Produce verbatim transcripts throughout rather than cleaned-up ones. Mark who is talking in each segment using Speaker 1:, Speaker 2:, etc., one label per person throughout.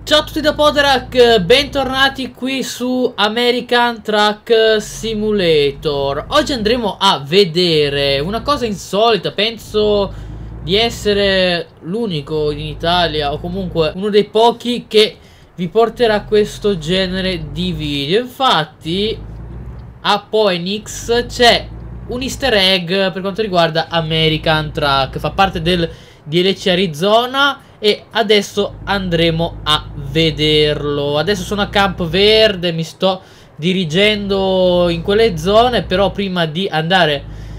Speaker 1: Ciao a tutti da Poderak, bentornati qui su American Truck Simulator. Oggi andremo a vedere una cosa insolita, penso di essere l'unico in Italia o comunque uno dei pochi che vi porterà questo genere di video. Infatti a Phoenix c'è un easter egg per quanto riguarda American Truck, fa parte del D L C Arizona e adesso andremo a vederlo. Adesso sono a Campo Verde, mi sto dirigendo in quelle zone, però prima di andare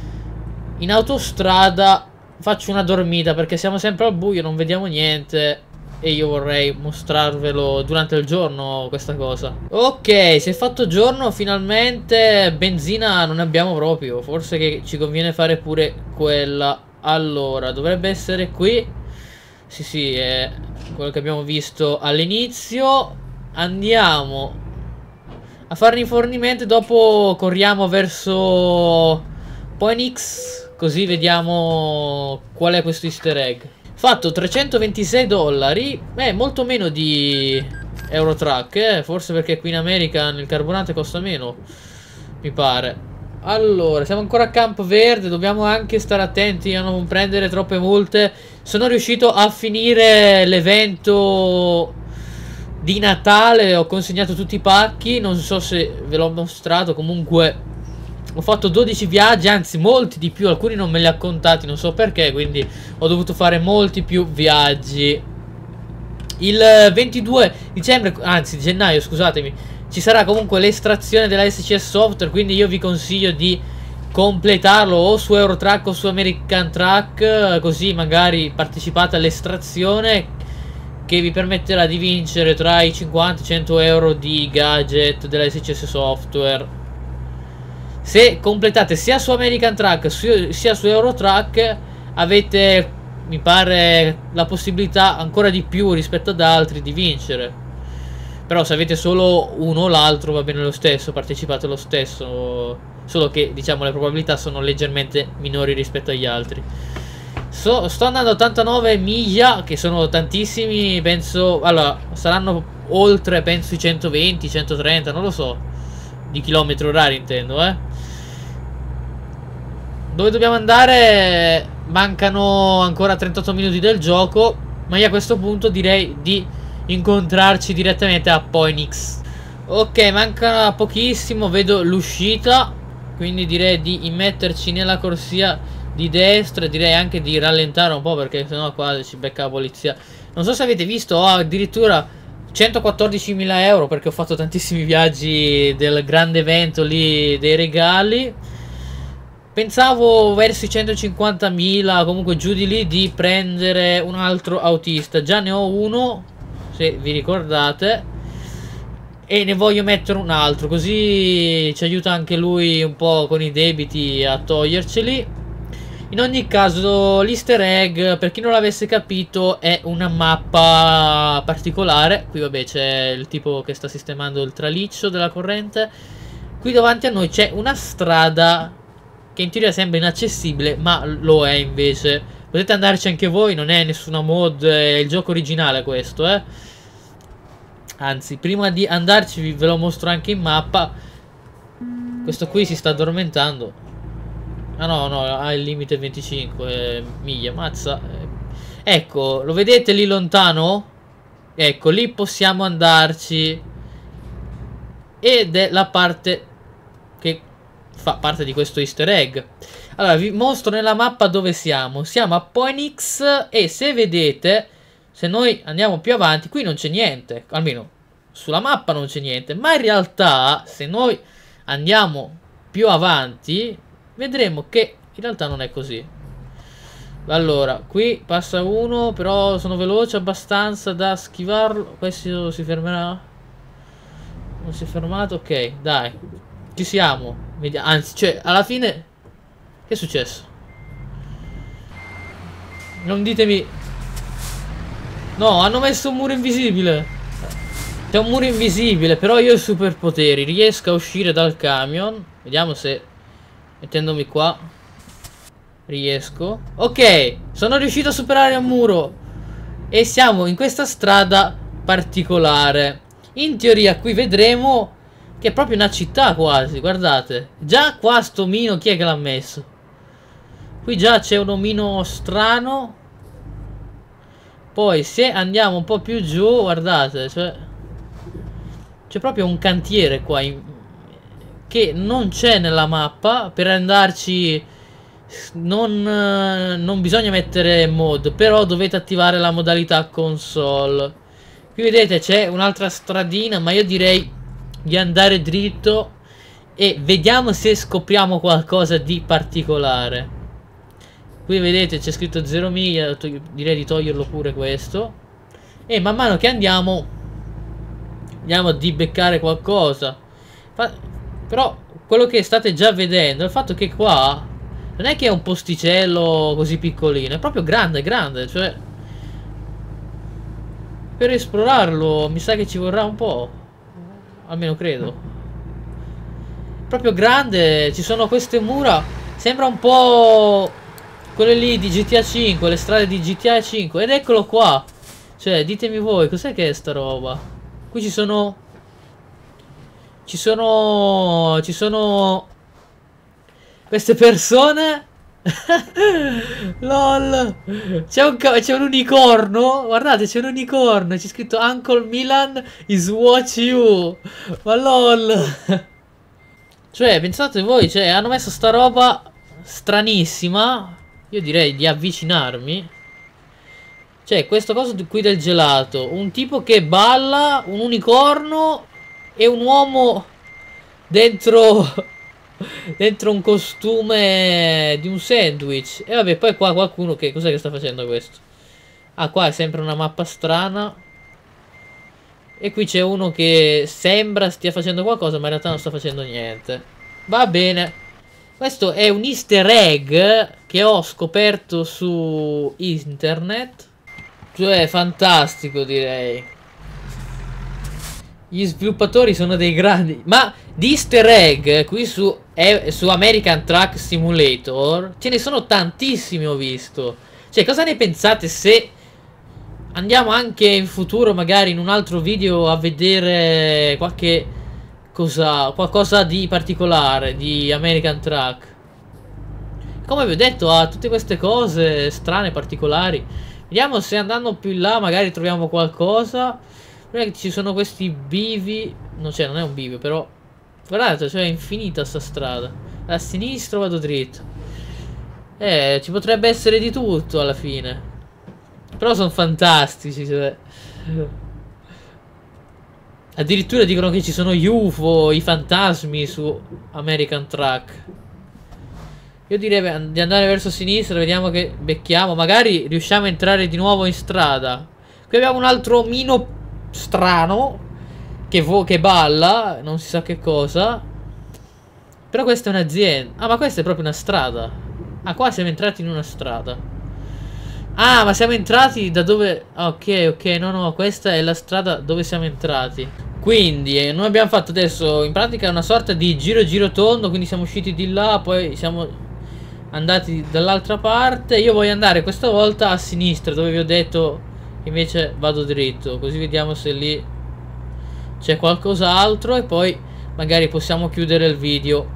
Speaker 1: in autostrada faccio una dormita perché siamo sempre al buio, non vediamo niente e io vorrei mostrarvelo durante il giorno questa cosa. Ok, si è fatto giorno finalmente, benzina non ne abbiamo proprio, forse che ci conviene fare pure quella. Allora, dovrebbe essere qui. Sì, sì, è quello che abbiamo visto all'inizio. Andiamo a fare rifornimento e dopo corriamo verso Phoenix, così vediamo qual è questo easter egg. Fatto trecentoventisei dollari, è molto meno di Eurotruck, eh? Forse perché qui in America il carburante costa meno, mi pare. Allora, siamo ancora a Campo Verde, dobbiamo anche stare attenti a non prendere troppe multe. Sono riuscito a finire l'evento di Natale, ho consegnato tutti i pacchi, non so se ve l'ho mostrato, comunque ho fatto dodici viaggi, anzi molti di più, alcuni non me li ha contati, non so perché, quindi ho dovuto fare molti più viaggi. Il ventidue dicembre, anzi gennaio, scusatemi, ci sarà comunque l'estrazione della S C S Software, quindi io vi consiglio di completarlo o su Eurotruck o su American Truck, così magari partecipate all'estrazione che vi permetterà di vincere tra i cinquanta e i cento euro di gadget della S C S Software. Se completate sia su American Truck sia su Eurotruck avete, mi pare, la possibilità ancora di più rispetto ad altri di vincere. Però se avete solo uno o l'altro va bene lo stesso, partecipate lo stesso, solo che diciamo le probabilità sono leggermente minori rispetto agli altri. So, sto andando a ottantanove miglia, che sono tantissimi, penso, allora saranno oltre, penso, i centoventi, centotrenta, non lo so, di chilometri orari intendo, eh. Dove dobbiamo andare? Mancano ancora trentotto minuti del gioco, ma io a questo punto direi di incontrarci direttamente a Phoenix. Ok, manca pochissimo, vedo l'uscita, quindi direi di immetterci nella corsia di destra e direi anche di rallentare un po' perché sennò qua ci becca la polizia. Non so se avete visto, ho addirittura centoquattordicimila euro perché ho fatto tantissimi viaggi del grande evento lì dei regali. Pensavo verso i centocinquantamila, comunque giù di lì, di prendere un altro autista. Già ne ho uno, se vi ricordate, e ne voglio mettere un altro, così ci aiuta anche lui un po' con i debiti a toglierceli. In ogni caso l'easter egg, per chi non l'avesse capito, è una mappa particolare. Qui vabbè c'è il tipo che sta sistemando il traliccio della corrente. Qui davanti a noi c'è una strada che in teoria sembra inaccessibile, ma lo è invece. Potete andarci anche voi, non è nessuna mod, è il gioco originale questo, eh. Anzi, prima di andarci ve lo mostro anche in mappa. Questo qui si sta addormentando. Ah no, no, ha il limite venticinque miglia, mazza. Ecco, lo vedete lì lontano? Ecco, lì possiamo andarci. Ed è la parte che fa parte di questo easter egg. Allora, vi mostro nella mappa dove siamo. Siamo a Phoenix e se vedete, se noi andiamo più avanti, qui non c'è niente. Almeno sulla mappa non c'è niente. Ma in realtà, se noi andiamo più avanti, vedremo che in realtà non è così. Allora, qui passa uno, però sono veloce abbastanza da schivarlo. Questo si fermerà? Non si è fermato? Ok, dai. Ci siamo. Anzi, cioè, alla fine che è successo? Non ditemi. No, hanno messo un muro invisibile. C'è un muro invisibile, però io ho i superpoteri. Riesco a uscire dal camion. Vediamo se mettendomi qua riesco. Ok, sono riuscito a superare un muro. E siamo in questa strada particolare. In teoria qui vedremo che è proprio una città quasi, guardate. Già qua sto omino chi è che l'ha messo? Qui già c'è un omino strano. Poi se andiamo un po' più giù, guardate, cioè c'è proprio un cantiere qua in, che non c'è nella mappa. Per andarci non, non bisogna mettere mod, però dovete attivare la modalità console. Qui vedete c'è un'altra stradina, ma io direi di andare dritto e vediamo se scopriamo qualcosa di particolare. Qui vedete c'è scritto zero miglia, direi di toglierlo pure questo. E man mano che andiamo andiamo di beccare qualcosa. Fa però quello che state già vedendo è il fatto che qua non è che è un posticello così piccolino, è proprio grande, grande, cioè per esplorarlo mi sa che ci vorrà un po', almeno credo. Proprio grande, ci sono queste mura, sembra un po' quelle lì di G T A cinque, le strade di G T A cinque, ed eccolo qua. Cioè, ditemi voi, cos'è che è sta roba? Qui ci sono Ci sono Ci sono queste persone. LOL. C'è un, c'è un unicorno. Guardate, c'è un unicorno. C'è scritto Uncle Milan is watch you. Ma lol. Cioè, pensate voi, cioè, hanno messo sta roba stranissima. Io direi di avvicinarmi. Cioè, questo coso qui del gelato. Un tipo che balla, un unicorno e un uomo dentro dentro un costume di un sandwich. E vabbè, poi qua qualcuno che cos'è che sta facendo questo? Ah, qua è sempre una mappa strana. E qui c'è uno che sembra stia facendo qualcosa, ma in realtà non sta facendo niente. Va bene. Questo è un easter egg che ho scoperto su internet. Cioè, fantastico, direi. Gli sviluppatori sono dei grandi. Ma di easter egg qui su, eh, su American Truck Simulator ce ne sono tantissimi, ho visto. Cioè, cosa ne pensate se andiamo anche in futuro, magari in un altro video, a vedere qualche cosa, qualcosa di particolare di American Truck? Come vi ho detto, ha tutte queste cose strane, particolari. Vediamo se andando più in là magari troviamo qualcosa. Ci sono questi bivi. No, cioè non è un bivio, però guardate, cioè è infinita sta strada. A sinistra vado dritto. Eh, ci potrebbe essere di tutto alla fine. Però sono fantastici, cioè. Addirittura dicono che ci sono gli U F O, i fantasmi su American Truck. Io direi di andare verso sinistra, vediamo che becchiamo. Magari riusciamo a entrare di nuovo in strada. Qui abbiamo un altro omino strano che, vo che balla, non si sa che cosa. Però questa è un'azienda. Ah, ma questa è proprio una strada. Ah, qua siamo entrati in una strada. Ah, ma siamo entrati da dove... Ok, ok, no, no, questa è la strada dove siamo entrati. Quindi, eh, noi abbiamo fatto adesso in pratica una sorta di giro giro tondo. Quindi siamo usciti di là, poi siamo andati dall'altra parte. Io voglio andare questa volta a sinistra, dove vi ho detto che invece vado dritto. Così vediamo se lì c'è qualcos'altro e poi magari possiamo chiudere il video.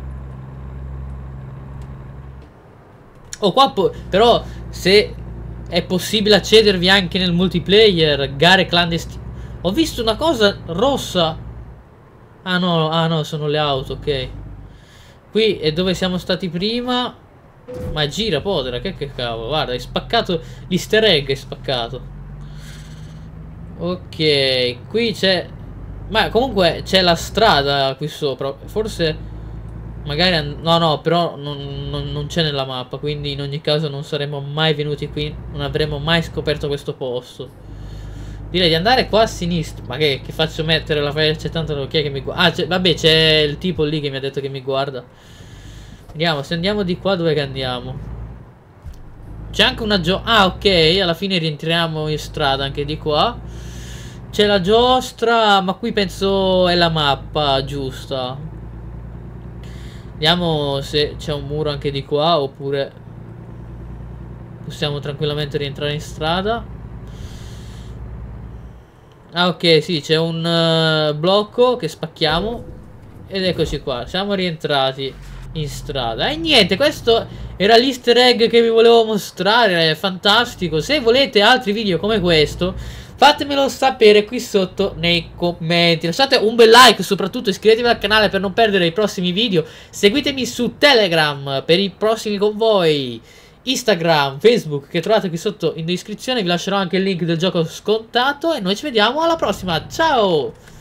Speaker 1: Oh, qua però se è possibile accedervi anche nel multiplayer, gare clandestine. Ho visto una cosa rossa. Ah no, ah no, sono le auto, ok. Qui è dove siamo stati prima. Ma gira, podera, che, che cavolo. Guarda, hai spaccato l'easter egg, hai spaccato. Ok, qui c'è... Ma comunque c'è la strada qui sopra. Forse... Magari... No, no, però non, non, non c'è nella mappa. Quindi in ogni caso non saremmo mai venuti qui. Non avremmo mai scoperto questo posto. Direi di andare qua a sinistra. Ma che, che faccio mettere la freccia? Tanto chi è che mi guarda? Ah, vabbè, c'è il tipo lì che mi ha detto che mi guarda. Vediamo, se andiamo di qua dove che andiamo? C'è anche una gio... Ah, ok, alla fine rientriamo in strada anche di qua. C'è la giostra, ma qui penso è la mappa giusta. Vediamo se c'è un muro anche di qua, oppure possiamo tranquillamente rientrare in strada. Ah, ok, sì, c'è un uh, blocco che spacchiamo. Ed eccoci qua, siamo rientrati in strada. E niente, questo era l'easter egg che vi volevo mostrare, è fantastico. Se volete altri video come questo, fatemelo sapere qui sotto nei commenti. Lasciate un bel like, soprattutto iscrivetevi al canale per non perdere i prossimi video. Seguitemi su Telegram per i prossimi convoi. Instagram, Facebook che trovate qui sotto in descrizione. Vi lascerò anche il link del gioco scontato e noi ci vediamo alla prossima. Ciao!